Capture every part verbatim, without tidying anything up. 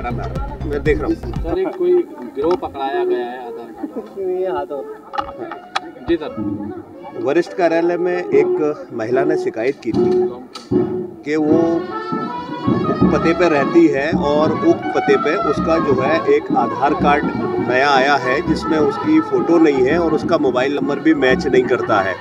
आ रहा है, मैं देख रहा हूँ। सर एक कोई गिरोह पकड़ाया गया है आधार कार्ड ये हाथों जी सर। वरिष्ठ कार्यालय में एक महिला ने शिकायत की थी कि वो उक्त पते पे रहती है और उक्त पते पे उसका जो है एक आधार कार्ड नया आया है जिसमें उसकी फ़ोटो नहीं है और उसका मोबाइल नंबर भी मैच नहीं करता है।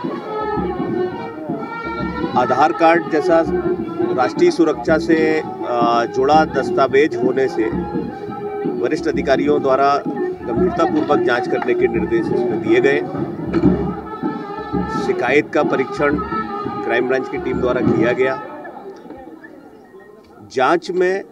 आधार कार्ड जैसा राष्ट्रीय सुरक्षा से जुड़ा दस्तावेज होने से वरिष्ठ अधिकारियों द्वारा गंभीरतापूर्वक जांच करने के निर्देश इसमें दिए गए। शिकायत का परीक्षण क्राइम ब्रांच की टीम द्वारा किया गया। जांच में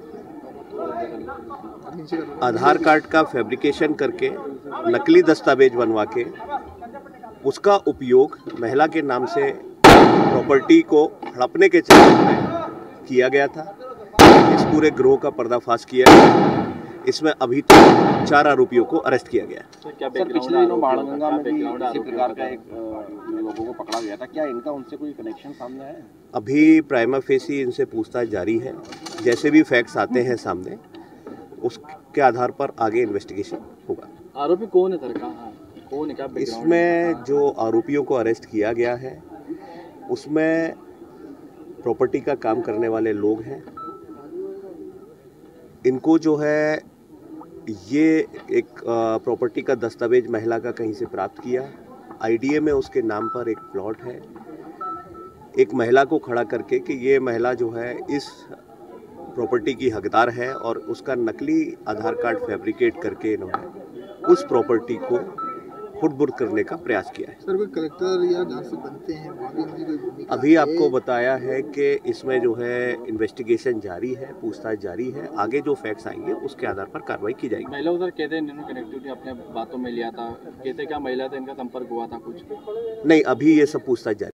आधार कार्ड का फैब्रिकेशन करके नकली दस्तावेज बनवा के उसका उपयोग महिला के नाम से प्रॉपर्टी को हड़पने के चक्कर में किया गया था। इस पूरे गिरोह का पर्दाफाश किया गया। इसमें अभी तक चार आरोपियों को अरेस्ट किया गया। सर, क्या सर पिछले दिनों बाणगंगा में भी इसी प्रकार का एक लोगों को पकड़ा गया था, क्या इनका उनसे कोई कनेक्शन सामने आया है? अभी प्राइमा फेसी इनसे पूछताछ जारी है। जैसे भी फैक्ट्स आते हैं सामने उसके आधार पर आगे इन्वेस्टिगेशन होगा। आरोपी कौन है सर, कहाँ कौन है, क्या इसमें जो आरोपियों को अरेस्ट किया गया है उसमें प्रॉपर्टी का काम करने वाले लोग हैं। इनको जो है ये एक प्रॉपर्टी का दस्तावेज महिला का कहीं से प्राप्त किया। आईडीए में उसके नाम पर एक प्लॉट है। एक महिला को खड़ा करके कि ये महिला जो है इस प्रॉपर्टी की हकदार है और उसका नकली आधार कार्ड फैब्रिकेट करके इन्होंने उस प्रॉपर्टी को खुद-बुर्द करने का प्रयास किया है। सर कोई कलेक्टर या जहाँ से बनते हैं वहाँ भी उनकी कोई भूमिका अभी आपको बताया है कि इसमें जो है इन्वेस्टिगेशन जारी है, पूछताछ जारी है। आगे जो फैक्ट्स आएंगे उसके आधार पर कार्रवाई की जाएगी। महिला उधर कहते हैं इन्होंने कनेक्टिविटी अपने बातों में लिया था, कहते क्या महिला था, इनका संपर्क हुआ था कुछ? नहीं, अभी ये सब पूछताछ जारी